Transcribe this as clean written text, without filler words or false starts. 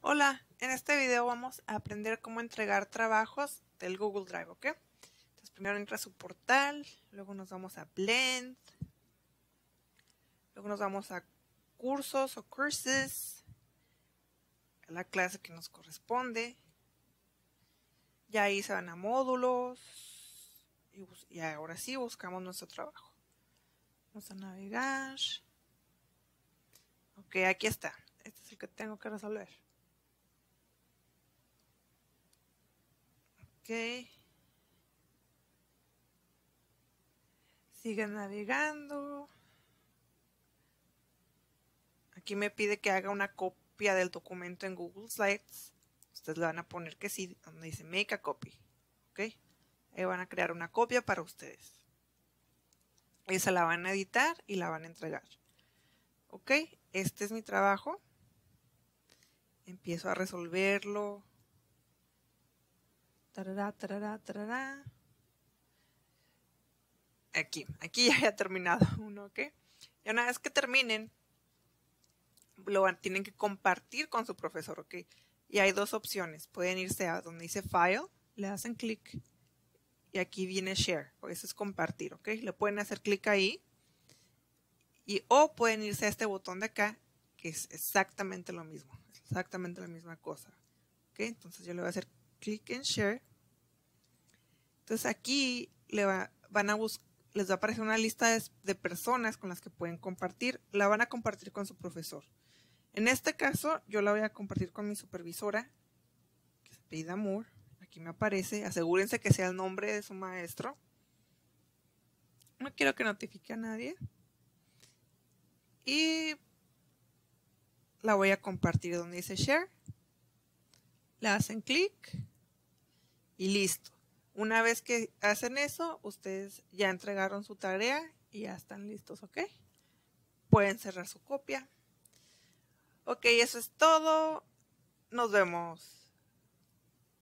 Hola, en este video vamos a aprender cómo entregar trabajos del Google Drive, ¿ok? Entonces primero entra a su portal, luego nos vamos a Blend, luego nos vamos a cursos o courses, a la clase que nos corresponde, y ahí se van a módulos, y ahora sí buscamos nuestro trabajo. Vamos a navegar. Ok, aquí está. Este es el que tengo que resolver. Ok. Sigue navegando. Aquí me pide que haga una copia del documento en Google Slides. Ustedes le van a poner que sí, donde dice Make a Copy. ¿Ok? Ahí van a crear una copia para ustedes. Esa la van a editar y la van a entregar. ¿Ok? Este es mi trabajo. Empiezo a resolverlo. Tarará, tarará, tarará. Aquí ya he terminado uno, ¿ok? Y una vez que terminen, tienen que compartir con su profesor, ¿ok? Y hay dos opciones. Pueden irse a donde dice File, le hacen clic y aquí viene Share, o eso es compartir, ¿ok? Le pueden hacer clic ahí o pueden irse a este botón de acá, que es exactamente lo mismo, exactamente la misma cosa, ¿ok? Entonces yo le voy a hacer clic en Share. Entonces aquí les va a aparecer una lista de personas con las que pueden compartir. La van a compartir con su profesor. En este caso, yo la voy a compartir con mi supervisora, que se apellida Moore. Aquí me aparece. Asegúrense que sea el nombre de su maestro. No quiero que notifique a nadie. Y la voy a compartir donde dice Share. Le hacen clic y listo. Una vez que hacen eso, ustedes ya entregaron su tarea y ya están listos, ¿ok? Pueden cerrar su copia. Ok, eso es todo. Nos vemos.